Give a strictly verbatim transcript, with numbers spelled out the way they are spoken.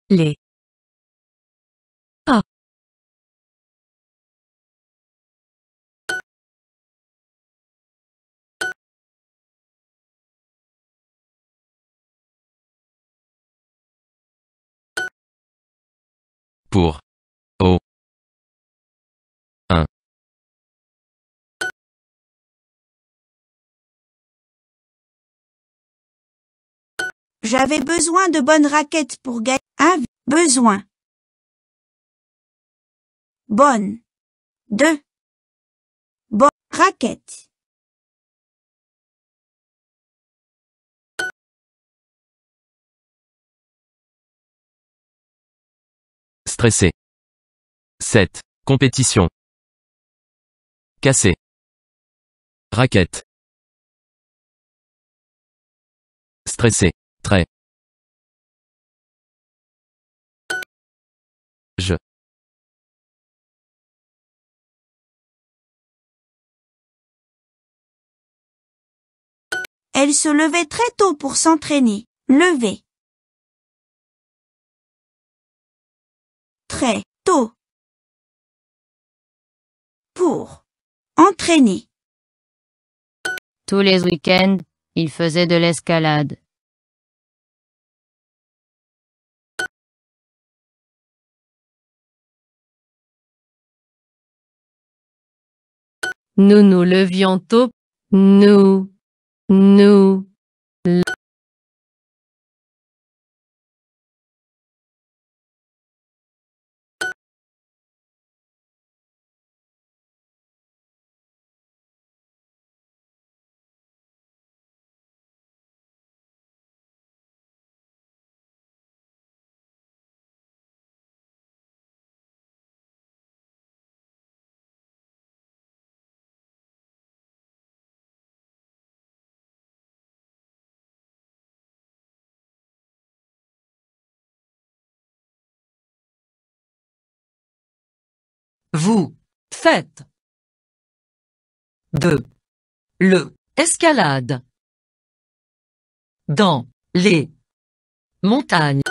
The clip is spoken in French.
Les. A. Pour. Au. Un. J'avais besoin de bonnes raquettes pour gagner. Un. Besoin. Bonne. Deux. Bonne. Raquette. Stressé. sept. Compétition. Cassé. Raquette. Stressé. Très. Je. Elle se levait très tôt pour s'entraîner. Lever. Très tôt. Pour. Entraîner. Tous les week-ends, il faisait de l'escalade. Nous nous levions tôt. Nous. Nous. Vous faites de le escalade dans les montagnes.